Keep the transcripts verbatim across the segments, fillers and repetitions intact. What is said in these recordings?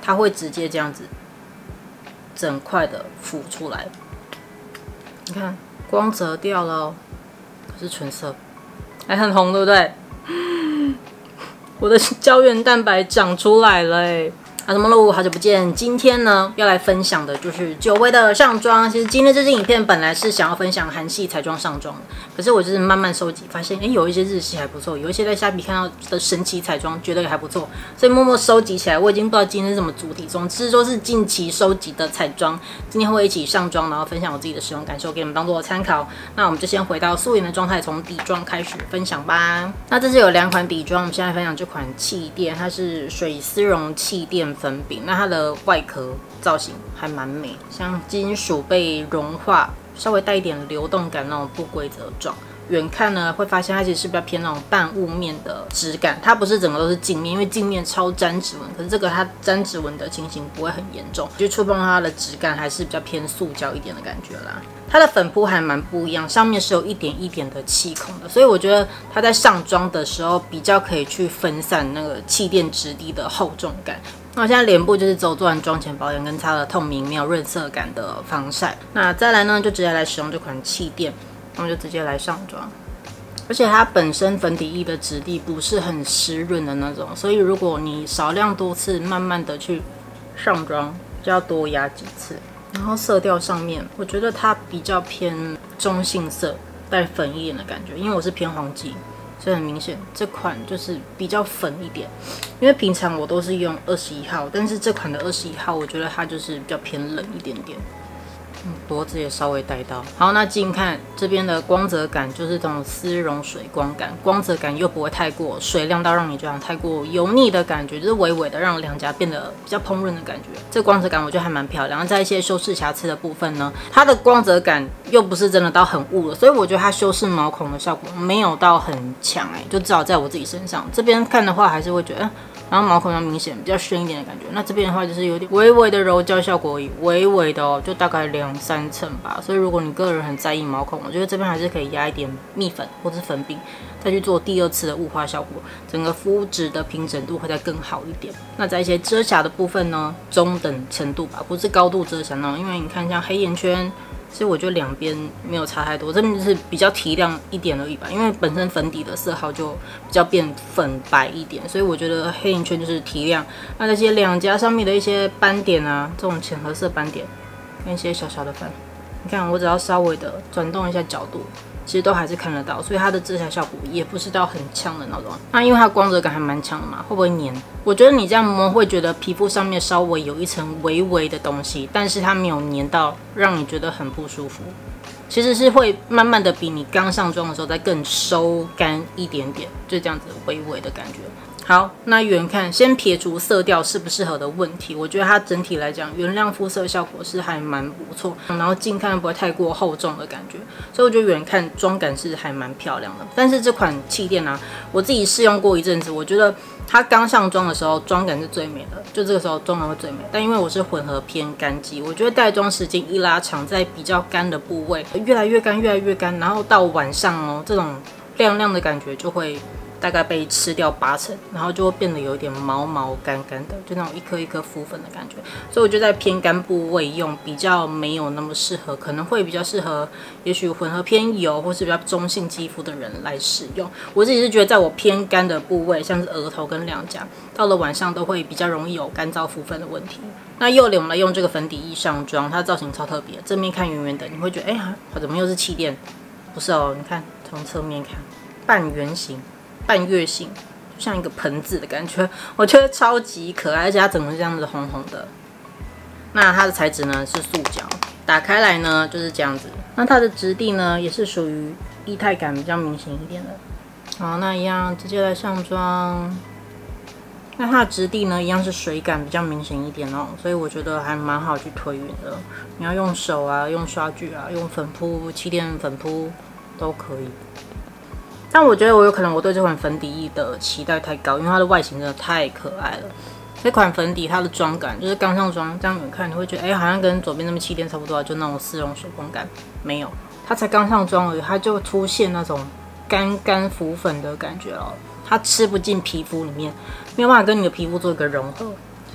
它会直接这样子整块的浮出来。你看光泽掉了哦，可是纯色，还很红，对不对？我的胶原蛋白长出来了哎！啊什么喽，好久不见。今天呢要来分享的就是久违的上妆。其实今天这支影片本来是想要分享韩系彩妆上妆，可是我就是慢慢收集，发现哎有一些日系还不错，有一些在虾皮看到的神奇彩妆觉得也还不错，所以默默收集起来。我已经不知道今天是什么主题，总之说是近期收集的彩妆，今天会一起上妆，然后分享我自己的使用感受，给你们当做参考。那我们就先回到素颜的状态，从底妆开始分享吧。那这次有两款底妆，我们现在分享这款气垫，它是水丝绒气垫粉饼，那它的外壳造型还蛮美，像金属被融化，稍微带一点流动感那种不规则状。远看呢会发现它其实是比较偏那种半雾面的质感，它不是整个都是镜面，因为镜面超沾指纹，可是这个它沾指纹的情形不会很严重，就触碰它的质感还是比较偏塑胶一点的感觉啦。它的粉扑还蛮不一样，上面是有一点一点的气孔的，所以我觉得它在上妆的时候比较可以去分散那个气垫质地的厚重感。那我现在脸部就是走做完妆前保养跟擦了透明没有润色感的防晒。那再来呢就直接来使用这款气垫，那我就直接来上妆。而且它本身粉底液的质地不是很湿润的那种，所以如果你少量多次慢慢的去上妆，就要多压几次。然后色调上面，我觉得它比较偏中性色，带粉一点的感觉，因为我是偏黄肌。所以很明显，这款就是比较粉一点，因为平常我都是用二十一号，但是这款的二十一号，我觉得它就是比较偏冷一点点。嗯，脖子也稍微带到。好，那近看这边的光泽感就是这种丝绒水光感，光泽感又不会太过水亮到让你觉得太过油腻的感觉，就是微微的让两颊变得比较蓬润的感觉。这个光泽感我觉得还蛮漂亮。在一些修饰瑕疵的部分呢，它的光泽感又不是真的到很雾了，所以我觉得它修饰毛孔的效果没有到很强哎、欸，就至少在我自己身上这边看的话，还是会觉得。然后毛孔要明显比较深一点的感觉，那这边的话就是有点微微的柔焦效果而已，微微的哦，就大概两三层吧。所以如果你个人很在意毛孔，我觉得这边还是可以压一点蜜粉或是粉饼，再去做第二次的雾化效果，整个肤质的平整度会再更好一点。那在一些遮瑕的部分呢，中等程度吧，不是高度遮瑕那种，因为你看像黑眼圈。其实我觉得两边没有差太多，这边就是比较提亮一点而已吧，因为本身粉底的色号就比较变粉白一点，所以我觉得黑眼圈就是提亮。那这些两颊上面的一些斑点啊，这种浅褐色斑点，跟一些小小的粉，你看我只要稍微的转动一下角度，其实都还是看得到，所以它的遮瑕效果也不是到很强的那种。那因为它光泽感还蛮强的嘛，会不会黏？我觉得你这样摸会觉得皮肤上面稍微有一层微微的东西，但是它没有黏到让你觉得很不舒服。其实是会慢慢的比你刚上妆的时候再更收干一点点，就这样子微微的感觉。好，那远看先撇除色调适不适合的问题，我觉得它整体来讲原谅肤色效果是还蛮不错，然后近看不会太过厚重的感觉，所以我觉得远看妆感是还蛮漂亮的。但是这款气垫啊，我自己试用过一阵子，我觉得它刚上妆的时候妆感是最美的，就这个时候妆感会最美。但因为我是混合偏干肌，我觉得带妆时间一拉长，在比较干的部位越来越干越来越干，然后到晚上哦，这种亮亮的感觉就会大概被吃掉八成，然后就会变得有一点毛毛干干的，就那种一颗一颗浮粉的感觉。所以我觉得在偏干部位用比较没有那么适合，可能会比较适合，也许混合偏油或是比较中性肌肤的人来使用。我自己是觉得，在我偏干的部位，像是额头跟两颊，到了晚上都会比较容易有干燥浮粉的问题。那右脸我们来用这个粉底液上妆，它的造型超特别，正面看圆圆的，你会觉得哎呀，它怎么又是气垫？不是哦，你看从侧面看，半圆形。半月形，就像一个盆子的感觉，我觉得超级可爱，而且它整个是这样子红红的。那它的材质呢是塑胶，打开来呢就是这样子。那它的质地呢也是属于液态感比较明显一点的。好，那一样直接来上妆。那它的质地呢一样是水感比较明显一点哦，所以我觉得还蛮好去推匀的。你要用手啊，用刷具啊，用粉扑、气垫粉扑都可以。但我觉得我有可能我对这款粉底液的期待太高，因为它的外形真的太可爱了。这款粉底它的妆感就是刚上妆，这样远看你会觉得，哎、欸，好像跟左边那么气垫差不多，就那种丝绒水光感。没有，它才刚上妆而已，它就出现那种干干浮粉的感觉了。它吃不进皮肤里面，没有办法跟你的皮肤做一个融合，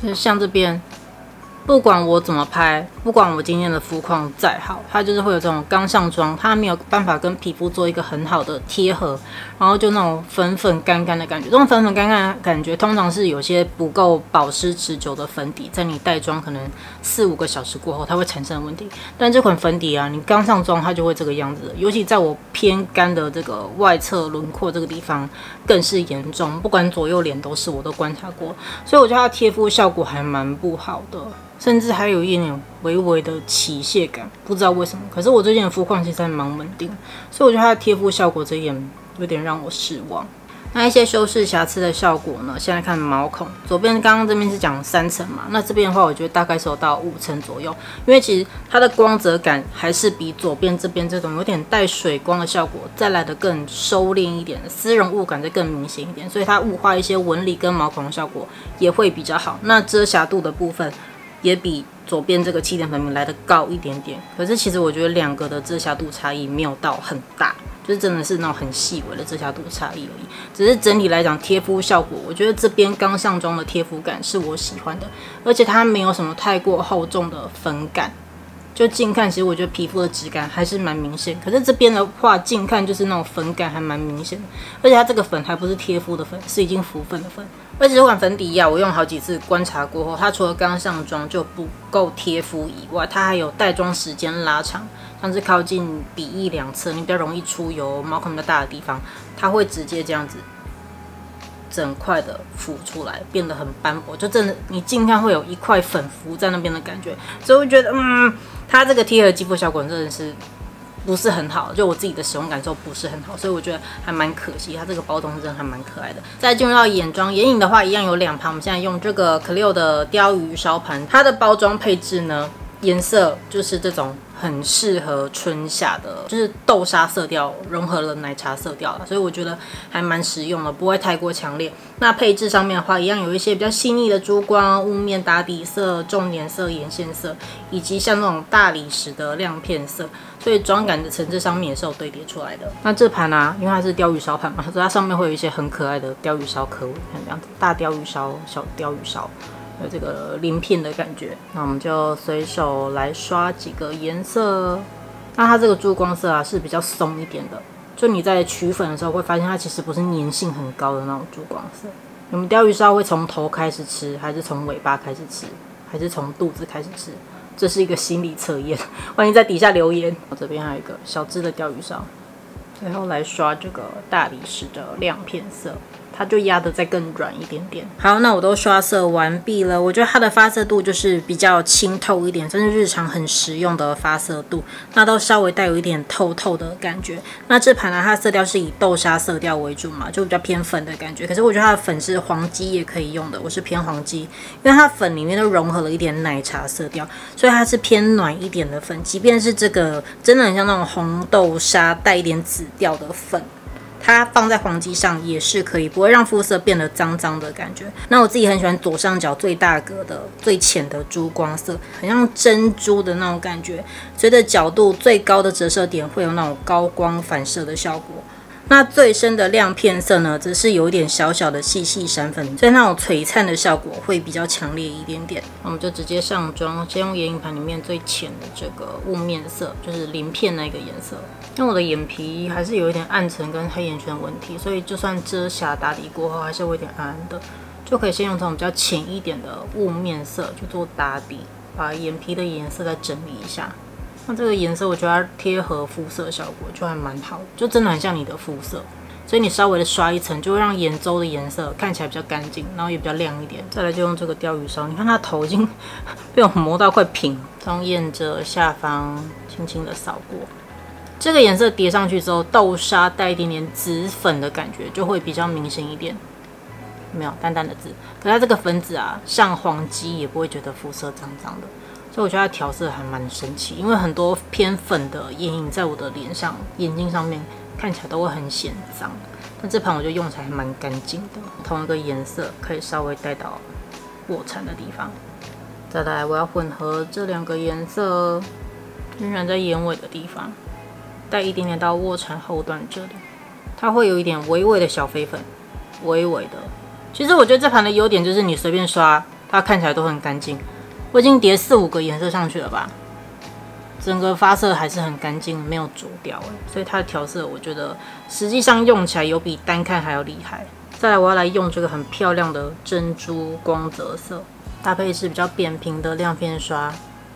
就是像这边。不管我怎么拍，不管我今天的肤况再好，它就是会有这种刚上妆，它没有办法跟皮肤做一个很好的贴合，然后就那种粉粉干干的感觉。这种粉粉干干的感觉，通常是有些不够保湿持久的粉底，在你带妆可能四五个小时过后，它会产生的问题。但这款粉底啊，你刚上妆它就会这个样子，尤其在我偏干的这个外侧轮廓这个地方更是严重，不管左右脸都是，我都观察过，所以我觉得它贴肤效果还蛮不好的。甚至还有一点点微微的起屑感，不知道为什么。可是我最近的肤况其实还蛮稳定，所以我觉得它的贴肤效果这一点有点让我失望。那一些修饰瑕疵的效果呢？现在看毛孔，左边刚刚这边是讲三层嘛，那这边的话，我觉得大概是有到五层左右，因为其实它的光泽感还是比左边这边这种有点带水光的效果再来的更收敛一点，丝绒雾感再更明显一点，所以它雾化一些纹理跟毛孔的效果也会比较好。那遮瑕度的部分也比左边这个气垫粉饼来的高一点点，可是其实我觉得两个的遮瑕度差异没有到很大，就是真的是那种很细微的遮瑕度差异而已。只是整体来讲，贴肤效果，我觉得这边刚上妆的贴肤感是我喜欢的，而且它没有什么太过厚重的粉感。就近看，其实我觉得皮肤的质感还是蛮明显。可是这边的话，近看就是那种粉感还蛮明显的，而且它这个粉还不是贴肤的粉，是已经浮粉的粉。而且这款粉底呀、啊，我用好几次观察过后，它除了刚上妆就不够贴肤以外，它还有带妆时间拉长，像是靠近鼻翼两侧，你比较容易出油、毛孔比较大的地方，它会直接这样子整块的浮出来，变得很斑驳，就真的你近看会有一块粉浮在那边的感觉，所以我觉得，嗯，它这个贴合肌肤效果真的是不是很好，就我自己的使用感受不是很好，所以我觉得还蛮可惜。它这个包装真的还蛮可爱的。再进入到眼妆，眼影的话一样有两盘，我们现在用这个 Clio 的鲷鱼烧盘，它的包装配置呢，颜色就是这种很适合春夏的，就是豆沙色调融合了奶茶色调了，所以我觉得还蛮实用的，不会太过强烈。那配置上面的话，一样有一些比较细腻的珠光、雾面打底色、重点色、眼线色，以及像那种大理石的亮片色，所以妆感的层次上面也是有堆叠出来的。那这盘啊，因为它是鲷鱼烧盘嘛，所以它上面会有一些很可爱的鲷鱼烧刻纹，看这样子，大鲷鱼烧、小鲷鱼烧。有这个鳞片的感觉，那我们就随手来刷几个颜色。那它这个珠光色啊是比较松一点的，就你在取粉的时候会发现它其实不是粘性很高的那种珠光色。我们鲷鱼烧会从头开始吃，还是从尾巴开始吃，还是从肚子开始吃？这是一个心理测验，欢迎在底下留言。我这边还有一个小只的鲷鱼烧，最后来刷这个大理石的亮片色。它就压得再更软一点点。好，那我都刷色完毕了。我觉得它的发色度就是比较清透一点，真是日常很实用的发色度。那都稍微带有一点透透的感觉。那这盘呢，它的色调是以豆沙色调为主嘛，就比较偏粉的感觉。可是我觉得它的粉是黄基也可以用的，我是偏黄基，因为它粉里面都融合了一点奶茶色调，所以它是偏暖一点的粉。即便是这个真的很像那种红豆沙带一点紫调的粉。它放在黄基上也是可以，不会让肤色变得脏脏的感觉。那我自己很喜欢左上角最大格的、最浅的珠光色，很像珍珠的那种感觉。随着角度最高的折射点，会有那种高光反射的效果。那最深的亮片色呢，则是有一点小小的细细闪粉，所以那种璀璨的效果会比较强烈一点点。我们就直接上妆，先用眼影盘里面最浅的这个雾面色，就是鳞片那个颜色。因为我的眼皮还是有一点暗沉跟黑眼圈问题，所以就算遮瑕打底过后，还是会有点暗暗的，就可以先用这种比较浅一点的雾面色去做打底，把眼皮的颜色再整理一下。那这个颜色我觉得它贴合肤色效果就还蛮好的，就真的很像你的肤色，所以你稍微的刷一层，就会让眼周的颜色看起来比较干净，然后也比较亮一点。再来就用这个鲷鱼烧，你看它头已经被我磨到快平，从眼褶下方轻轻的扫过。这个颜色叠上去之后，豆沙带一点点紫粉的感觉，就会比较明显一点。没有淡淡的紫，可是它这个粉紫啊，上黄基也不会觉得肤色脏脏的，所以我觉得它调色还蛮神奇。因为很多偏粉的眼影在我的脸上、眼睛上面看起来都会很显脏，但这盘我觉得用起来还蛮干净的。同一个颜色可以稍微带到卧蚕的地方。再来，我要混合这两个颜色，晕染在眼尾的地方。带一点点到卧蚕后段这里，它会有一点微微的小飞粉，微微的。其实我觉得这盘的优点就是你随便刷， 它看起来都很干净。我已经叠四五个颜色上去了吧，整个发色还是很干净，没有浊掉哎，所以它的调色我觉得实际上用起来有比单看还要厉害。再来，我要来用这个很漂亮的珍珠光泽色，搭配是比较扁平的亮片刷。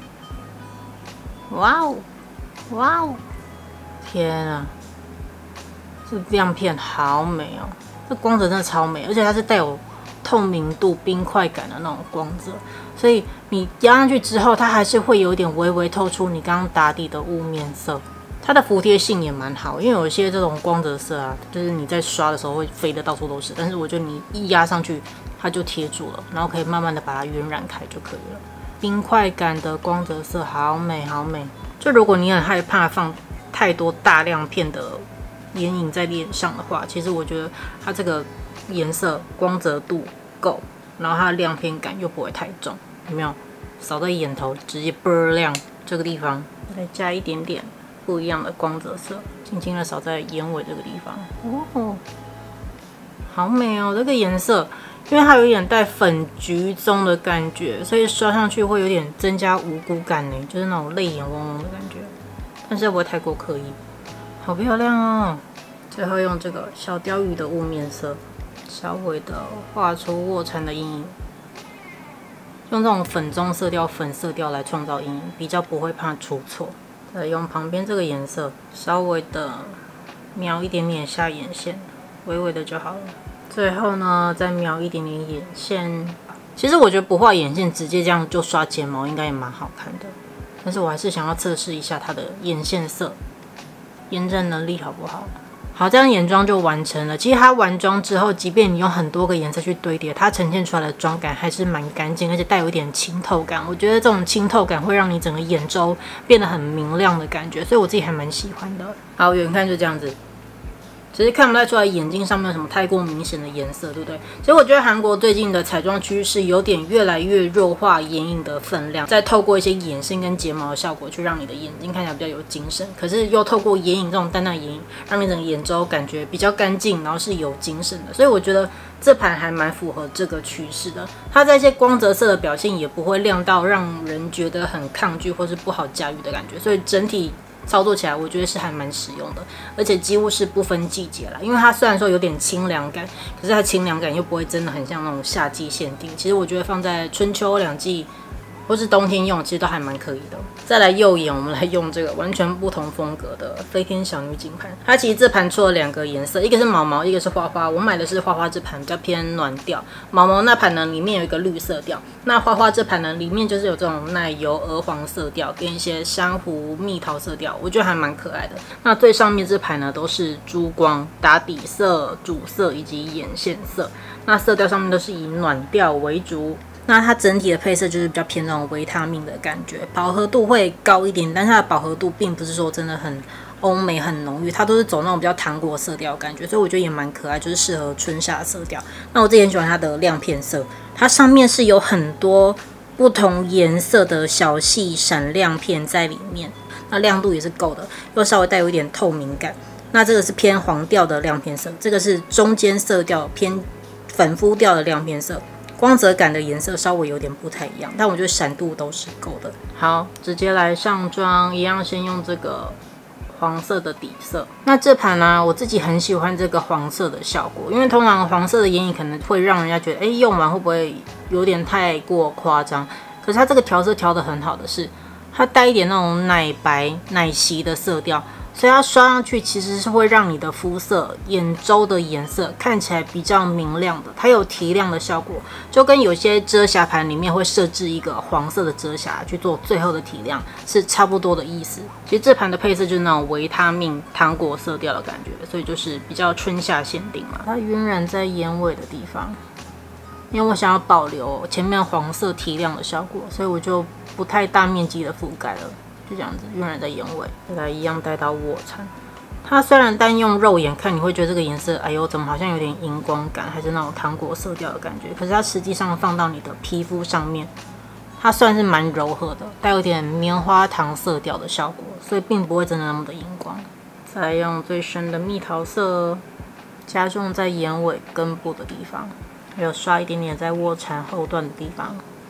哇哦，哇哦，天啊，这亮片好美哦！这光泽真的超美，而且它是带有透明度、冰块感的那种光泽，所以你压上去之后，它还是会有一点微微透出你刚刚打底的雾面色。它的服帖性也蛮好，因为有些这种光泽色啊，就是你在刷的时候会飞得到处都是，但是我觉得你一压上去，它就贴住了，然后可以慢慢的把它晕染开就可以了。冰块感的光泽色好美好美，就如果你很害怕放太多大亮片的眼影在脸上的话，其实我觉得它这个颜色光泽度够，然后它的亮片感又不会太重，有没有？扫在眼头直接倍儿亮，这个地方再加一点点不一样的光泽色，轻轻的扫在眼尾这个地方，哦，好美哦！这个颜色，因为它有一点带粉橘棕的感觉，所以刷上去会有点增加无辜感呢，就是那种泪眼汪汪的感觉，但是又不会太过刻意，好漂亮哦！最后用这个小鲷鱼的雾面色，稍微的画出卧蚕的阴影，用这种粉棕色调、粉色调来创造阴影，比较不会怕出错。再用旁边这个颜色，稍微的描一点点下眼线，微微的就好了。最后呢，再描一点点眼线。其实我觉得不画眼线，直接这样就刷睫毛，应该也蛮好看的。但是我还是想要测试一下它的眼线色，延展能力好不好？好，这样眼妆就完成了。其实它完妆之后，即便你用很多个颜色去堆叠，它呈现出来的妆感还是蛮干净，而且带有一点清透感。我觉得这种清透感会让你整个眼周变得很明亮的感觉，所以我自己还蛮喜欢的。好，远看就这样子。其实看不太出来眼睛上面有什么太过明显的颜色，对不对？所以我觉得韩国最近的彩妆趋势有点越来越弱化眼影的分量，再透过一些眼线跟睫毛的效果，去让你的眼睛看起来比较有精神。可是又透过眼影这种淡淡眼影，让你整个眼周感觉比较干净，然后是有精神的。所以我觉得这盘还蛮符合这个趋势的。它在一些光泽色的表现也不会亮到让人觉得很抗拒或是不好驾驭的感觉，所以整体操作起来我觉得是还蛮实用的，而且几乎是不分季节啦。因为它虽然说有点清凉感，可是它清凉感又不会真的很像那种夏季限定。其实我觉得放在春秋两季或是冬天用，其实都还蛮可以的。再来右眼，我们来用这个完全不同风格的飞天小女警盘。它其实这盘出了两个颜色，一个是毛毛，一个是花花。我买的是花花这盘，比较偏暖调。毛毛那盘呢，里面有一个绿色调。那花花这盘呢，里面就是有这种奶油鹅黄色调跟一些珊瑚蜜桃色调，我觉得还蛮可爱的。那最上面这盘呢，都是珠光打底色、主色以及眼线色。那色调上面都是以暖调为主。那它整体的配色就是比较偏那种维他命的感觉，饱和度会高一点，但是它的饱和度并不是说真的很欧美很浓郁，它都是走那种比较糖果色调的感觉，所以我觉得也蛮可爱，就是适合春夏色调。那我自己很喜欢它的亮片色，它上面是有很多不同颜色的小细闪亮片在里面，那亮度也是够的，又稍微带有一点透明感。那这个是偏黄调的亮片色，这个是中间色调偏粉肤调的亮片色。光泽感的颜色稍微有点不太一样，但我觉得闪度都是够的。好，直接来上妆，一样先用这个黄色的底色。那这盘呢、啊，我自己很喜欢这个黄色的效果，因为通常黄色的眼影可能会让人家觉得，哎，用完会不会有点太过夸张？可是它这个调色调得很好的是，它带一点那种奶白、奶昔的色调。所以它刷上去其实是会让你的肤色、眼周的颜色看起来比较明亮的，它有提亮的效果，就跟有些遮瑕盘里面会设置一个黄色的遮瑕去做最后的提亮是差不多的意思。其实这盘的配色就是那种维他命糖果色调的感觉，所以就是比较春夏限定嘛。它晕染在眼尾的地方，因为我想要保留前面黄色提亮的效果，所以我就不太大面积的覆盖了。就这样子晕染在眼尾，再来一样带到卧蚕。它虽然单用肉眼看，你会觉得这个颜色，哎呦，怎么好像有点荧光感，还是那种糖果色调的感觉。可是它实际上放到你的皮肤上面，它算是蛮柔和的，带有点棉花糖色调的效果，所以并不会真的那么的荧光。再用最深的蜜桃色，加重在眼尾根部的地方，还有刷一点点在卧蚕后段的地方。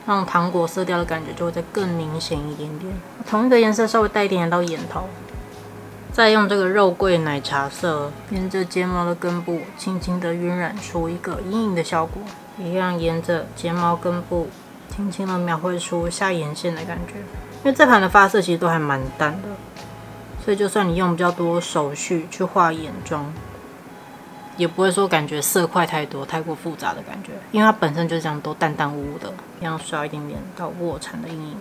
那种糖果色调的感觉就会再更明显一点点。同一个颜色稍微带一点点到眼头，再用这个肉桂奶茶色沿着睫毛的根部轻轻的晕染出一个阴影的效果，一样沿着睫毛根部轻轻的描绘出下眼线的感觉。因为这盘的发色其实都还蛮淡的，所以就算你用比较多手续去画眼妆，也不会说感觉色块太多、太过复杂的感觉，因为它本身就这样都淡淡无无的，一样刷一点点到卧蚕的阴影。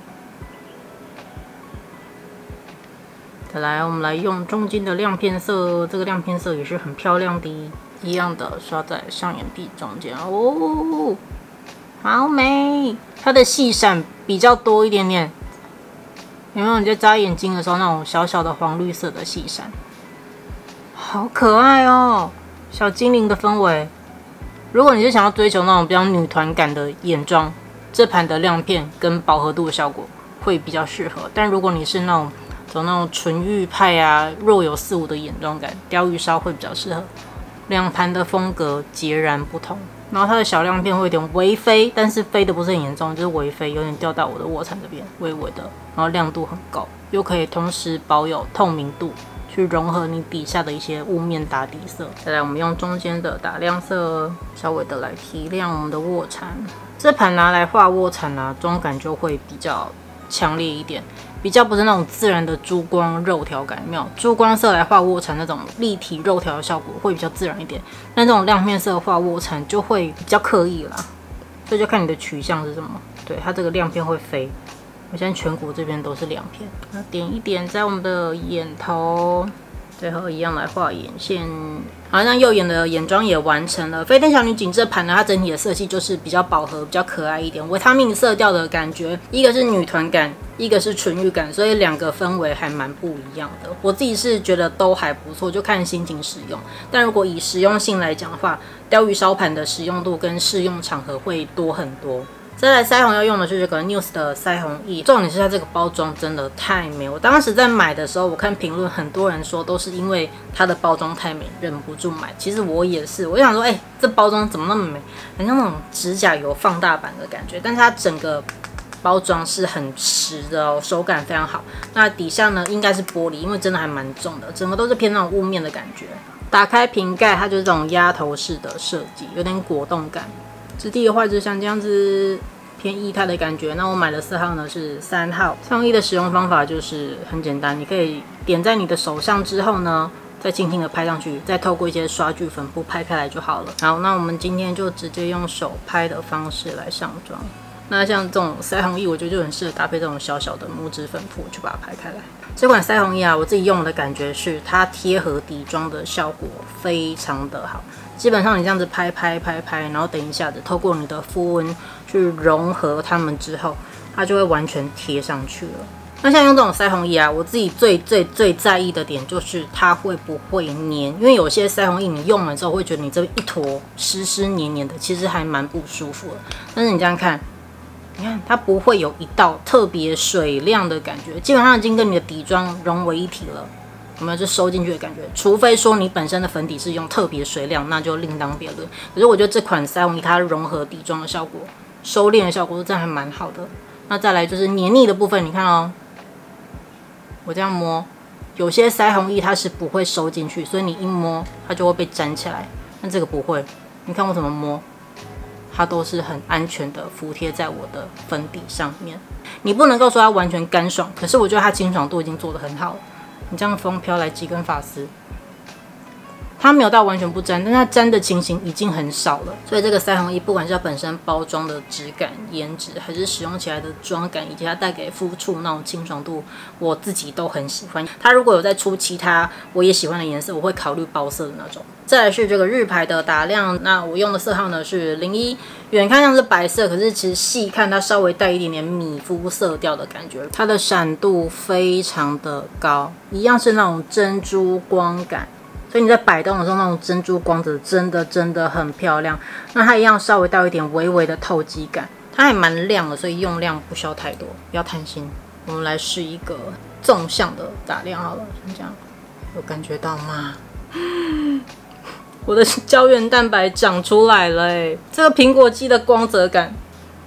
再来，我们来用中间的亮片色，这个亮片色也是很漂亮的，一样的刷在上眼皮中间哦，好美！它的细闪比较多一点点。有没有你在眨眼睛的时候那种小小的黄绿色的细闪，好可爱哦，小精灵的氛围。如果你是想要追求那种比较女团感的眼妆，这盘的亮片跟饱和度的效果会比较适合。但如果你是那种走那种纯欲派啊，若有似无的眼妆感，鲷鱼烧会比较适合。两盘的风格截然不同。然后它的小亮片会有点微飞，但是飞的不是很严重，就是微飞，有点掉到我的卧蚕这边，微微的，然后亮度很高，又可以同时保有透明度，去融合你底下的一些雾面打底色。再来，我们用中间的打亮色，稍微的来提亮我们的卧蚕。这盘拿来画卧蚕啊，妆感就会比较强烈一点。比较不是那种自然的珠光肉条感，没有珠光色来画卧蚕那种立体肉条的效果会比较自然一点，但这种亮片色画卧蚕就会比较刻意啦，所以就看你的取向是什么。对，它这个亮片会飞，我现在颧骨这边都是亮片，那点一点在我们的眼头，最后一样来画眼线。好，那右眼的眼妆也完成了。飞天小女警这盘呢，它整体的色系就是比较饱和、比较可爱一点，维他命色调的感觉，一个是女团感，一个是纯欲感，所以两个氛围还蛮不一样的。我自己是觉得都还不错，就看心情使用。但如果以实用性来讲的话，鲷鱼烧盘的实用度跟适用场合会多很多。再来腮红要用的是这个 N E W S 的腮红液，重点是它这个包装真的太美。我当时在买的时候，我看评论很多人说都是因为它的包装太美，忍不住买。其实我也是，我就想说，哎、欸，这包装怎么那么美，很像那种指甲油放大版的感觉。但是它整个包装是很实的哦，手感非常好。那底下呢应该是玻璃，因为真的还蛮重的，整个都是偏那种雾面的感觉。打开瓶盖，它就是这种压头式的设计，有点果冻感。质地的话就像这样子偏液态的感觉。那我买的色号呢是三号。腮红液的使用方法就是很简单，你可以点在你的手上之后呢，再轻轻的拍上去，再透过一些刷具粉扑拍开来就好了。好，那我们今天就直接用手拍的方式来上妆。那像这种腮红液，我觉得就很适合搭配这种小小的拇指粉扑去把它拍开来。这款腮红液啊，我自己用的感觉是它贴合底妆的效果非常的好。基本上你这样子拍拍拍拍，然后等一下子透过你的肤温去融合它们之后，它就会完全贴上去了。那像用这种腮红液啊，我自己最最最在意的点就是它会不会黏，因为有些腮红液你用了之后会觉得你这边一坨湿湿黏黏的，其实还蛮不舒服的。但是你这样看，你看它不会有一道特别水亮的感觉，基本上已经跟你的底妆融为一体了。有没有就收进去的感觉？除非说你本身的粉底是用特别水亮，那就另当别论。可是我觉得这款腮红液它融合底妆的效果、收敛的效果，真的还蛮好的。那再来就是黏腻的部分，你看哦，我这样摸，有些腮红液它是不会收进去，所以你一摸它就会被粘起来。但这个不会，你看我怎么摸，它都是很安全的服贴在我的粉底上面。你不能够说它完全干爽，可是我觉得它清爽度已经做得很好了。你这样风飘来几根发丝，它没有到完全不沾，但它沾的情形已经很少了。所以这个腮红液，不管是它本身包装的质感、颜值，还是使用起来的妆感，以及它带给肤触那种清爽度，我自己都很喜欢。它如果有再出其他我也喜欢的颜色，我会考虑包色的那种。再来是这个日牌的打亮，那我用的色号呢是零一，远看像是白色，可是其实细看它稍微带一点点米肤色调的感觉，它的闪度非常的高，一样是那种珍珠光感，所以你在摆动的时候那种珍珠光泽真的真的很漂亮。那它一样稍微带一点微微的透肌感，它还蛮亮的，所以用量不需要太多，不要贪心。我们来试一个纵向的打亮好了，像这样，有感觉到吗？我的胶原蛋白长出来了哎，这个苹果肌的光泽感，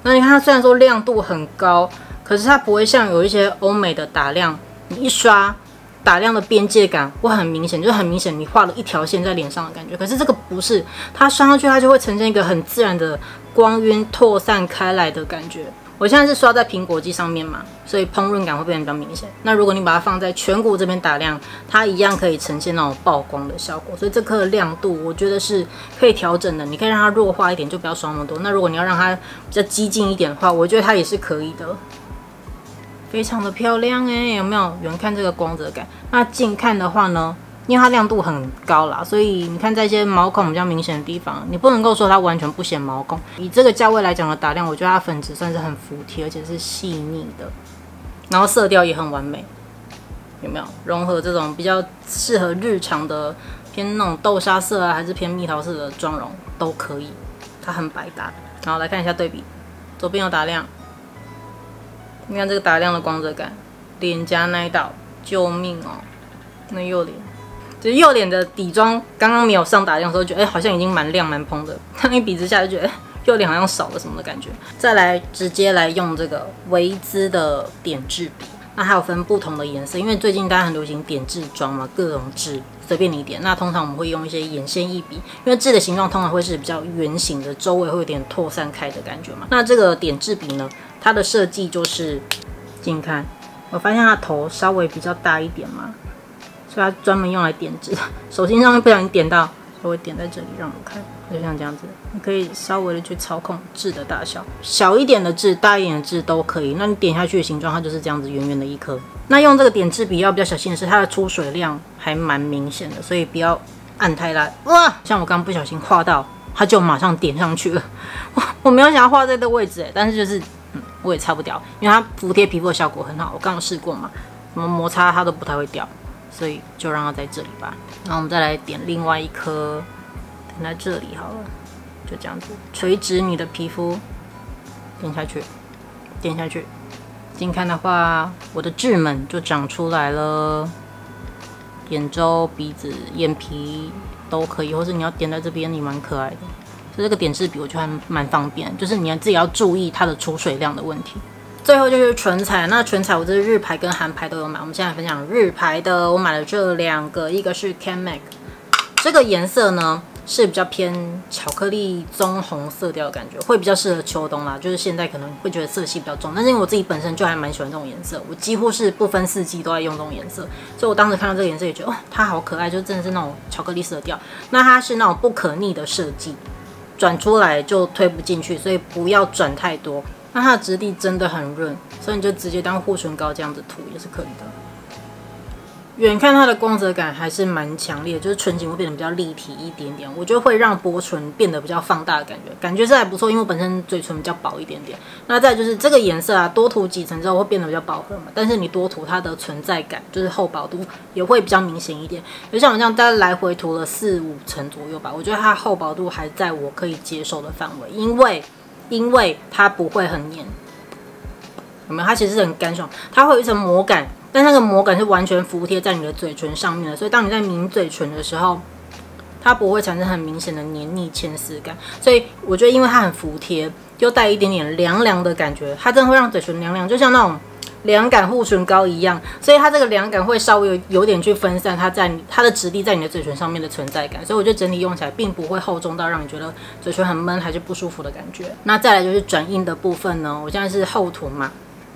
那你看它虽然说亮度很高，可是它不会像有一些欧美的打亮，你一刷打亮的边界感会很明显，就是很明显你画了一条线在脸上的感觉。可是这个不是，它刷上去它就会呈现一个很自然的光晕拓散开来的感觉。我现在是刷在苹果肌上面嘛，所以烹饪感会变得比较明显。那如果你把它放在颧骨这边打亮，它一样可以呈现那种曝光的效果。所以这颗的亮度我觉得是可以调整的，你可以让它弱化一点，就不要刷那么多。那如果你要让它比较激进一点的话，我觉得它也是可以的。非常的漂亮哎、欸，有没有？远看这个光泽感，那近看的话呢，因为它亮度很高啦，所以你看在一些毛孔比较明显的地方，你不能够说它完全不显毛孔。以这个价位来讲的打亮，我觉得它粉质算是很服帖，而且是细腻的，然后色调也很完美，有没有？融合这种比较适合日常的偏那种豆沙色啊，还是偏蜜桃色的妆容都可以，它很百搭。然后来看一下对比，左边有打亮。你看这个打亮的光泽感，脸颊那一道，救命哦！那右脸，就是右脸的底妆刚刚没有上打亮的时候，觉得哎、欸、好像已经蛮亮蛮蓬的，但一比之下就觉得、欸、右脸好像少了什么的感觉。再来直接来用这个维姿的点痣笔，那还有分不同的颜色，因为最近大家很流行点痣妆嘛，各种痣随便你点。那通常我们会用一些眼线一笔，因为痣的形状通常会是比较圆形的，周围会有点拓散开的感觉嘛。那这个点痣笔呢？它的设计就是近看，我发现它头稍微比较大一点嘛，所以它专门用来点痣。手心上面不小心点到，稍微点在这里让我看，就像这样子，你可以稍微的去操控痣的大小，小一点的痣、大一点的痣都可以。那你点下去的形状，它就是这样子圆圆的一颗。那用这个点痣笔要比较小心的是，它的出水量还蛮明显的，所以不要按太烂。哇，像我刚刚不小心画到，它就马上点上去了。哇，我没有想要画在这个位置哎，但是就是。嗯，我也擦不掉，因为它服帖皮肤的效果很好，我刚刚试过嘛，什么摩擦它都不太会掉，所以就让它在这里吧。然后我们再来点另外一颗，点在这里好了，就这样子，垂直你的皮肤，点下去，点下去。近看的话，我的痣们就长出来了，眼周、鼻子、眼皮都可以，或是你要点在这边，也蛮可爱的。这个点痣笔我觉得还蛮方便，就是你自己要注意它的出水量的问题。最后就是唇彩，那唇彩我这是日牌跟韩牌都有买，我们现在分享日牌的，我买了这两个，一个是 Canmac， 这个颜色呢是比较偏巧克力棕红色调的感觉，会比较适合秋冬啦，就是现在可能会觉得色系比较重，但是因为我自己本身就还蛮喜欢这种颜色，我几乎是不分四季都在用这种颜色，所以我当时看到这个颜色也觉得哦，它好可爱，就真的是那种巧克力色调，那它是那种不可逆的设计。转出来就推不进去，所以不要转太多。那它的质地真的很润，所以你就直接当护唇膏这样子涂也是可以的。远看它的光泽感还是蛮强烈的，就是唇形会变得比较立体一点点，我觉得会让薄唇变得比较放大的感觉，感觉是还不错，因为我本身嘴唇比较薄一点点。那再就是这个颜色啊，多涂几层之后会变得比较饱和嘛，但是你多涂它的存在感，就是厚薄度也会比较明显一点。就像我这样，大概来回涂了四五层左右吧，我觉得它厚薄度还在我可以接受的范围，因为因为它不会很黏，有没有？它其实是很干爽，它会有一层膜感。但那个膜感是完全服帖在你的嘴唇上面的，所以当你在抿嘴唇的时候，它不会产生很明显的黏腻牵丝感。所以我觉得，因为它很服帖，又带一点点凉凉的感觉，它真的会让嘴唇凉凉，就像那种凉感护唇膏一样。所以它这个凉感会稍微有有点去分散它在它的质地在你的嘴唇上面的存在感。所以我觉得整体用起来并不会厚重到让你觉得嘴唇很闷还是不舒服的感觉。那再来就是转印的部分呢，我现在是厚涂嘛。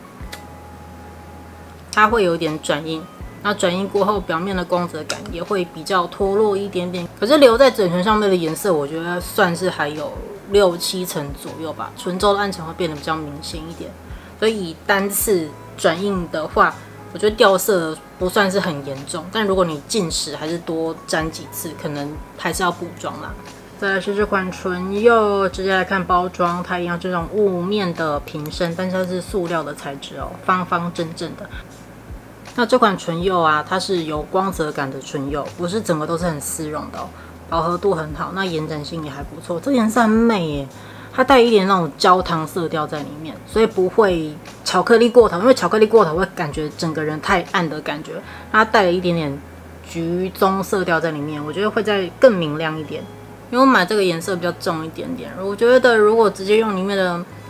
它会有点转印，那转印过后，表面的光泽感也会比较脱落一点点。可是留在嘴唇上面的颜色，我觉得算是还有六七层左右吧，唇周的暗沉会变得比较明显一点。所以以单次转印的话，我觉得掉色不算是很严重，但如果你进食还是多沾几次，可能还是要补妆啦。再来是这款唇釉，直接来看包装，它一样这种雾面的瓶身，但是它是塑料的材质哦，方方正正的。那这款唇釉啊，它是有光泽感的唇釉，不是整个都是很丝绒的哦，饱和度很好，那延展性也还不错。这颜色很美耶，它带一点那种焦糖色调在里面，所以不会巧克力过头，因为巧克力过头会感觉整个人太暗的感觉，它带了一点点橘棕色调在里面，我觉得会再更明亮一点。因为我买这个颜色比较重一点点，我觉得如果直接用里面的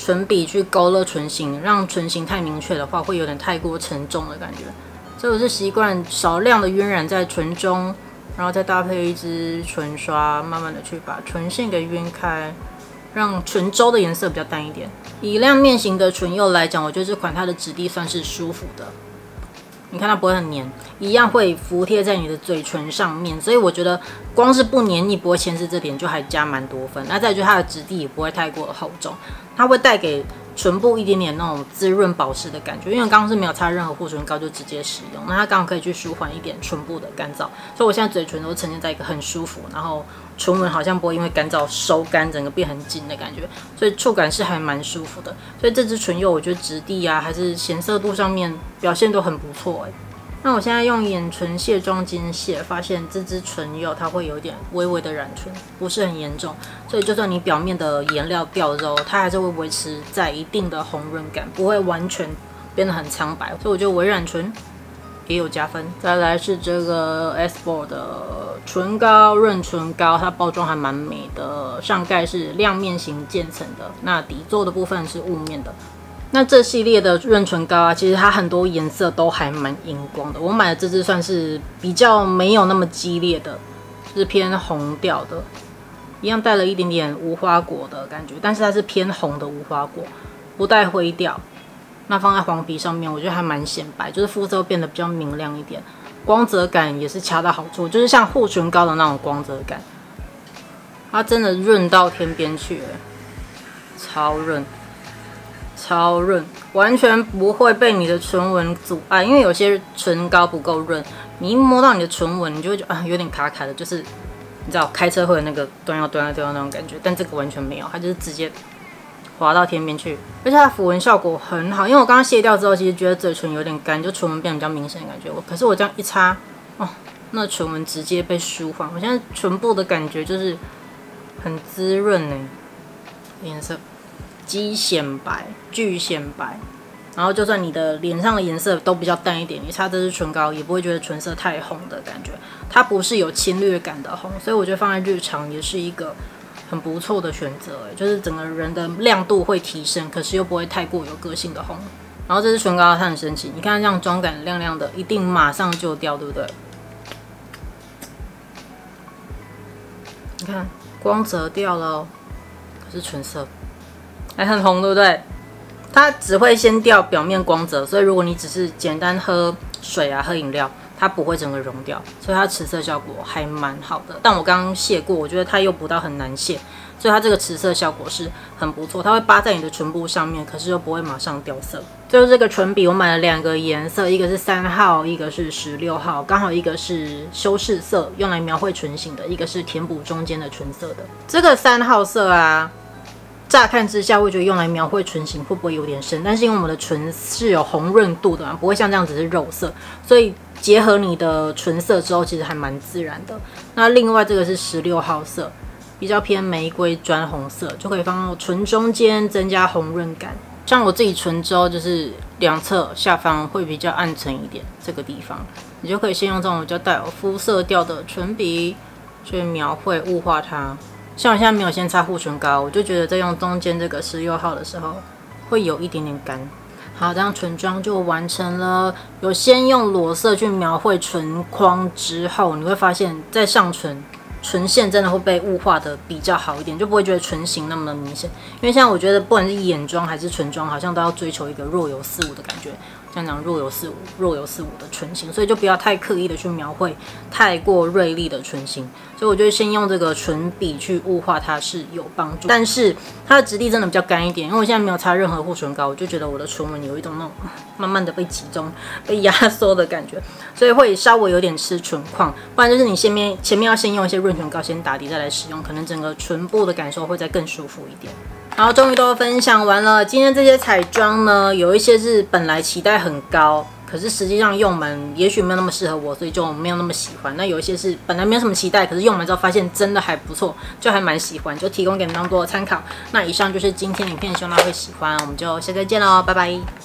唇笔去勾勒唇形，让唇形太明确的话，会有点太过沉重的感觉。所以我是习惯少量的晕染在唇中，然后再搭配一支唇刷，慢慢的去把唇线给晕开，让唇周的颜色比较淡一点。以亮面型的唇釉来讲，我觉得这款它的质地算是舒服的。你看它不会很黏，一样会服贴在你的嘴唇上面，所以我觉得光是不黏腻不会牵丝这点就还加蛮多分。那再就是它的质地也不会太过厚重，它会带给唇部一点点那种滋润保湿的感觉。因为刚刚是没有擦任何护唇膏就直接使用，那它刚好可以去舒缓一点唇部的干燥，所以我现在嘴唇都呈现在一个很舒服，然后唇纹好像不会因为干燥收干，整个变很紧的感觉，所以触感是还蛮舒服的。所以这支唇釉我觉得质地啊，还是显色度上面表现都很不错哎。那我现在用眼唇卸妆巾卸，发现这支唇釉它会有一点微微的染唇，不是很严重，所以就算你表面的颜料掉之后，它还是会维持在一定的红润感，不会完全变得很苍白。所以我觉得微染唇也有加分。再来是这个 S B O 的唇膏润唇膏，它包装还蛮美的，上盖是亮面型渐层的，那底座的部分是雾面的。那这系列的润唇膏啊，其实它很多颜色都还蛮荧光的。我买的这支算是比较没有那么激烈的，是偏红调的，一样带了一点点无花果的感觉，但是它是偏红的无花果，不带灰调。那放在黄皮上面，我觉得还蛮显白，就是肤色变得比较明亮一点，光泽感也是恰到好处，就是像护唇膏的那种光泽感。它真的润到天边去了，超润。超润，完全不会被你的唇纹阻碍，因为有些唇膏不够润，你一摸到你的唇纹，你就会觉得啊有点卡卡的，就是你知道开车会有那个端要端要端要那种感觉，但这个完全没有，它就是直接滑到天边去，而且它抚纹效果很好，因为我刚刚卸掉之后，其实觉得嘴唇有点干，就唇纹变得比较明显的感觉，可是我这样一擦，哦，那唇纹直接被舒缓，我现在唇部的感觉就是很滋润呢，颜色。极显白、巨显白，然后就算你的脸上的颜色都比较淡一点，你擦这支唇膏也不会觉得唇色太红的感觉。它不是有侵略感的红，所以我觉得放在日常也是一个很不错的选择。哎，就是整个人的亮度会提升，可是又不会太过有个性的红。然后这支唇膏它很神奇，你看这样妆感亮亮的，一定马上就掉，对不对？你看光泽掉了哦，可是唇色。还很红，对不对？它只会先掉表面光泽，所以如果你只是简单喝水啊、喝饮料，它不会整个溶掉，所以它持色效果还蛮好的。但我刚刚卸过，我觉得它又不到很难卸，所以它这个持色效果是很不错。它会扒在你的唇部上面，可是又不会马上掉色。最后这个唇笔我买了两个颜色，一个是三号，一个是十六号，刚好一个是修饰色，用来描绘唇形的，一个是填补中间的唇色的。这个三号色啊。乍看之下会觉得用来描绘唇形会不会有点深，但是因为我们的唇是有红润度的嘛，不会像这样只是肉色，所以结合你的唇色之后，其实还蛮自然的。那另外这个是十六号色，比较偏玫瑰砖红色，就可以放到唇中间增加红润感。像我自己唇周就是两侧下方会比较暗沉一点，这个地方你就可以先用这种比较带有肤色调的唇笔去描绘雾化它。像我现在没有先擦护唇膏，我就觉得在用中间这个十六号的时候会有一点点干。好，这样唇妆就完成了。有先用裸色去描绘唇框之后，你会发现在上唇唇线真的会被雾化的比较好一点，就不会觉得唇形那么的明显。因为像我觉得不管是眼妆还是唇妆，好像都要追求一个若有似无的感觉。像讲若有似无、若有似无的唇形，所以就不要太刻意的去描绘太过锐利的唇形。所以我觉得先用这个唇笔去雾化它是有帮助，但是它的质地真的比较干一点，因为我现在没有擦任何护唇膏，我就觉得我的唇纹有一种那种慢慢的被集中、被压缩的感觉，所以会稍微有点吃唇况。不然就是你前面前面要先用一些润唇膏先打底再来使用，可能整个唇部的感受会再更舒服一点。然后终于都分享完了，今天这些彩妆呢，有一些是本来期待很高，可是实际上用完也许没有那么适合我，所以就没有那么喜欢。那有一些是本来没有什么期待，可是用完之后发现真的还不错，就还蛮喜欢，就提供给你们当做参考。那以上就是今天影片，希望大家会喜欢，我们就下次再见喽，拜拜。